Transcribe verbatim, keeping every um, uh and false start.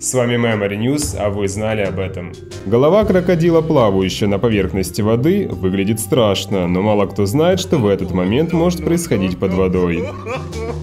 С вами Memory News, а вы знали об этом? Голова крокодила, плавающая на поверхности воды, выглядит страшно, но мало кто знает, что в этот момент может происходить под водой.